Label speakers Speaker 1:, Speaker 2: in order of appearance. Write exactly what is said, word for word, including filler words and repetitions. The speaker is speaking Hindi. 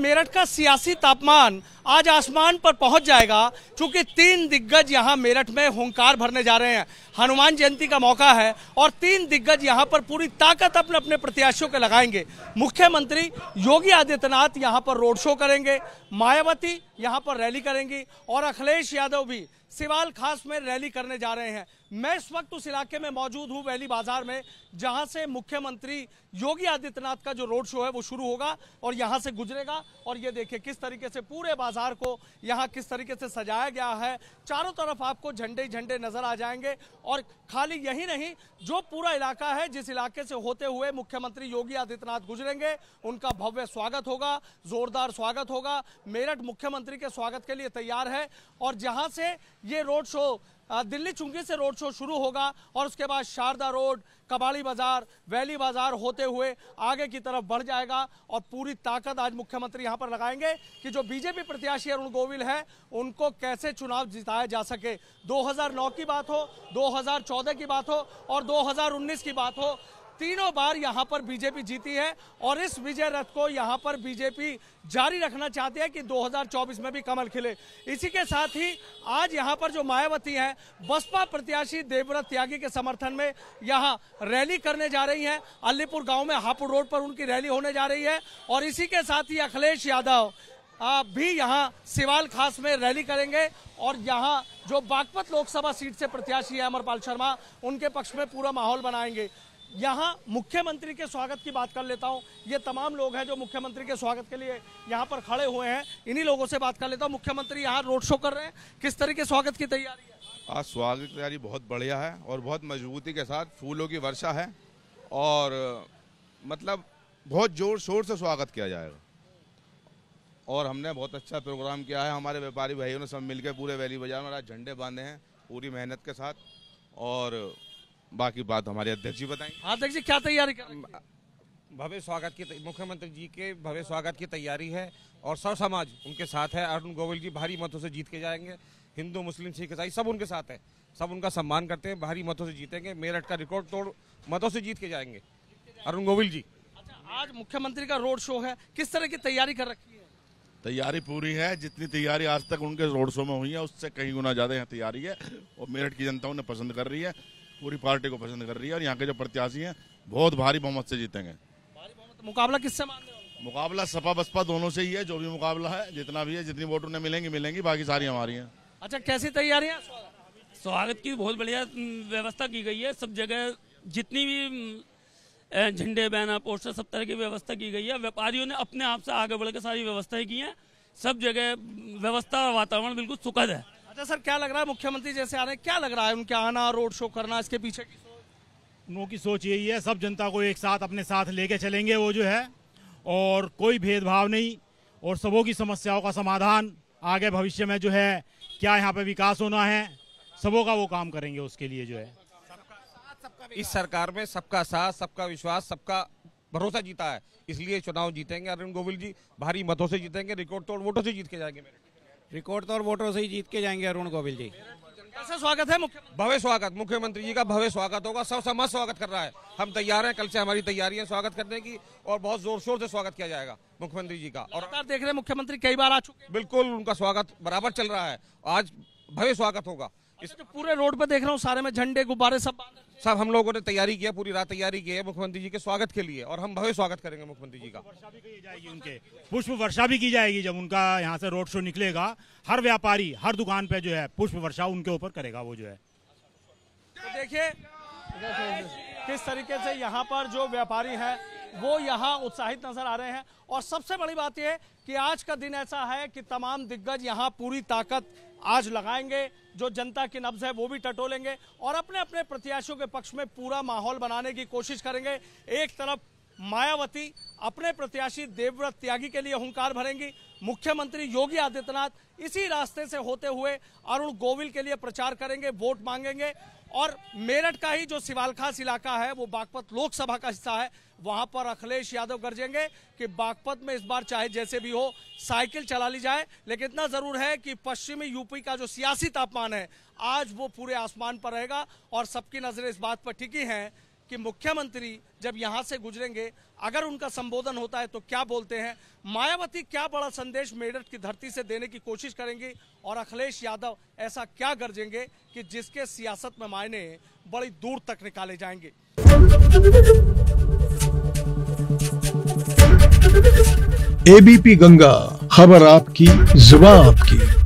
Speaker 1: मेरठ का सियासी तापमान आज आसमान पर पहुंच जाएगा, क्योंकि तीन दिग्गज यहां मेरठ में हुंकार भरने जा रहे हैं। हनुमान जयंती का मौका है और तीन दिग्गज यहां पर पूरी ताकत अपने अपने प्रत्याशियों के लगाएंगे। मुख्यमंत्री योगी आदित्यनाथ यहां पर रोड शो करेंगे, मायावती यहां पर रैली करेंगी और अखिलेश यादव भी सिवाल खास में रैली करने जा रहे हैं। मैं इस वक्त उस इलाके में मौजूद हूं, वैली बाजार में, जहां से मुख्यमंत्री योगी आदित्यनाथ का जो रोड शो है वो शुरू होगा और यहां से गुजरेगा। और ये देखिए किस तरीके से पूरे बाजार को यहां किस तरीके से सजाया गया है। चारों तरफ आपको झंडे झंडे नजर आ जाएंगे और खाली यही नहीं, जो पूरा इलाका है, जिस इलाके से होते हुए मुख्यमंत्री योगी आदित्यनाथ गुजरेंगे, उनका भव्य स्वागत होगा, जोरदार स्वागत होगा। मेरठ मुख्यमंत्री के स्वागत के लिए तैयार है और जहां से ये रोड शो दिल्ली चुंगी से रोड शो शुरू होगा और उसके बाद शारदा रोड, कबाड़ी बाजार, वैली बाजार होते हुए आगे की तरफ बढ़ जाएगा। और पूरी ताकत आज मुख्यमंत्री यहां पर लगाएंगे कि जो बीजेपी प्रत्याशी अरुण गोविल है उनको कैसे चुनाव जिताया जा सके। दो हज़ार नौ की बात हो, दो हज़ार चौदह की बात हो और दो हज़ार उन्नीस की बात हो, तीनों बार यहां पर बीजेपी जीती है और इस विजय रथ को यहां पर बीजेपी जारी रखना चाहती है कि दो हज़ार चौबीस में भी कमल खिले। इसी के साथ ही आज यहां पर जो मायावती हैं, बसपा प्रत्याशी देवव्रत त्यागी के समर्थन में यहां रैली करने जा रही हैं। अलीपुर गांव में हापुड़ रोड पर उनकी रैली होने जा रही है और इसी के साथ ही अखिलेश यादव भी यहां सिवाल खास में रैली करेंगे और यहां जो बागपत लोकसभा सीट से प्रत्याशी है अमरपाल शर्मा, उनके पक्ष में पूरा माहौल बनाएंगे। यहाँ मुख्यमंत्री के स्वागत की बात कर लेता हूँ। ये तमाम लोग हैं जो मुख्यमंत्री के स्वागत के लिए यहाँ पर खड़े हुए हैं, इन्हीं लोगों से बात कर लेता हूँ। मुख्यमंत्री यहाँ रोड शो कर रहे हैं, किस तरह के स्वागत की तैयारी है?
Speaker 2: आज स्वागत की तैयारी बहुत बढ़िया है और बहुत मजबूती के साथ फूलों की वर्षा है और मतलब बहुत जोर शोर से स्वागत किया जाएगा। और हमने बहुत अच्छा प्रोग्राम किया है, हमारे व्यापारी भाइयों ने सब मिलकर पूरे वैली बाजार में आज झंडे बांधे हैं पूरी मेहनत के साथ। और बाकी बात हमारे अध्यक्ष जी बताएंगे।
Speaker 1: अध्यक्ष जी क्या तैयारी कर रहे हैं?
Speaker 3: भव्य स्वागत की, मुख्यमंत्री जी के भव्य स्वागत की तैयारी है और सब समाज उनके साथ है। अरुण गोविल जी भारी मतों से जीत के जाएंगे, हिंदू मुस्लिम सिख ईसाई सब उनके साथ है, सब उनका सम्मान करते हैं, भारी मतों से जीतेंगे। मेरठ का रिकॉर्ड तोड़ मतों से जीत के जाएंगे अरुण गोविल जी।
Speaker 1: अच्छा, आज मुख्यमंत्री का रोड शो है, किस तरह की तैयारी कर रखी है?
Speaker 2: तैयारी पूरी है, जितनी तैयारी आज तक उनके रोड शो में हुई है उससे कहीं गुना ज्यादा यहाँ तैयारी है और मेरठ की जनता उन्हें पसंद कर रही है, पूरी पार्टी को पसंद कर रही है और यहाँ के जो प्रत्याशी हैं बहुत भारी बहुमत से जीतेंगे।
Speaker 1: भारी बहुमत। मुकाबला किससे मान रहे हो?
Speaker 2: मुकाबला सपा बसपा दोनों से ही है, जो भी मुकाबला है, जितना भी है, जितनी वोट उन्हें मिलेंगी मिलेंगी, बाकी सारी हमारी हैं।
Speaker 1: अच्छा, कैसी तैयारियां?
Speaker 4: स्वागत की बहुत बढ़िया व्यवस्था की गई है, सब जगह जितनी भी झंडे बैनर पोस्टर सब तरह की व्यवस्था की गई है। व्यापारियों ने अपने आप से आगे बढ़कर सारी व्यवस्थाएं की हैं, सब जगह व्यवस्था वातावरण बिल्कुल सुखद है।
Speaker 1: अच्छा सर, क्या लग रहा है मुख्यमंत्री जैसे आ रहे हैं, क्या लग रहा है उनके आना, रोड शो करना, इसके पीछे की सोच?
Speaker 5: उनकी की सोच यही है, सब जनता को एक साथ अपने साथ लेके चलेंगे वो जो है, और कोई भेदभाव नहीं और सबों की समस्याओं का समाधान आगे भविष्य में जो है क्या यहाँ पे विकास होना है, सबों का वो काम करेंगे उसके लिए जो है।
Speaker 3: इस सरकार में सबका साथ, सबका विश्वास, सबका भरोसा जीता है, इसलिए चुनाव जीतेंगे अरुण गोविल जी, भारी मतों से जीतेंगे, रिकॉर्ड तोड़ वोटों से जीत के जाएंगे।
Speaker 6: रिकॉर्ड तोड़ वोटों से ही जीत के जाएंगे अरुण गोविल जी।
Speaker 1: कैसा स्वागत है मुख्यमंत्री?
Speaker 3: भव्य स्वागत, मुख्यमंत्री जी का भव्य स्वागत होगा, सब समाज स्वागत कर रहा है, हम तैयार हैं, कल से हमारी तैयारी है स्वागत करने की और बहुत जोर शोर से स्वागत किया जाएगा मुख्यमंत्री जी का। और
Speaker 1: देख रहे हैं मुख्यमंत्री कई बार आ चुके हैं,
Speaker 3: बिल्कुल उनका स्वागत बराबर चल रहा है, आज भव्य स्वागत होगा।
Speaker 1: इस जो पूरे रोड पे देख रहा हूँ सारे में झंडे गुब्बारे सब
Speaker 3: सब हम लोगों ने तैयारी की है, पूरी रात तैयारी की है मुख्यमंत्री जी के स्वागत के लिए और हम भव्य स्वागत करेंगे मुख्यमंत्री जी का।
Speaker 5: वर्षा भी की जाएगी, उनके पुष्प वर्षा भी की जाएगी जब उनका यहाँ से रोड शो निकलेगा। हर व्यापारी हर दुकान पे जो है पुष्प वर्षा उनके ऊपर करेगा वो जो है।
Speaker 1: तो देखिए किस तरीके से यहाँ पर जो व्यापारी हैं वो यहाँ उत्साहित नजर आ रहे हैं और सबसे बड़ी बात यह कि आज का दिन ऐसा है कि तमाम दिग्गज यहाँ पूरी ताकत आज लगाएंगे, जो जनता की नब्ज है वो भी टटोलेंगे और अपने अपने प्रत्याशियों के पक्ष में पूरा माहौल बनाने की कोशिश करेंगे। एक तरफ मायावती अपने प्रत्याशी देवव्रत त्यागी के लिए हुंकार भरेंगी, मुख्यमंत्री योगी आदित्यनाथ इसी रास्ते से होते हुए अरुण गोविल के लिए प्रचार करेंगे, वोट मांगेंगे और मेरठ का ही जो सिवालखास इलाका है वो बागपत लोकसभा का हिस्सा है, वहां पर अखिलेश यादव गरजेंगे कि बागपत में इस बार चाहे जैसे भी हो साइकिल चला ली जाए। लेकिन इतना जरूर है कि पश्चिमी यूपी का जो सियासी तापमान है आज वो पूरे आसमान पर रहेगा और सबकी नजरें इस बात पर टिकी हैं कि मुख्यमंत्री जब यहां से गुजरेंगे, अगर उनका संबोधन होता है तो क्या बोलते हैं, मायावती क्या बड़ा संदेश मेरठ की धरती से देने की कोशिश करेंगी, और अखिलेश यादव ऐसा क्या गरजेंगे कि जिसके सियासत में मायने बड़ी दूर तक निकाले जाएंगे।
Speaker 7: एबीपी गंगा, खबर आपकी, जुबान आपकी।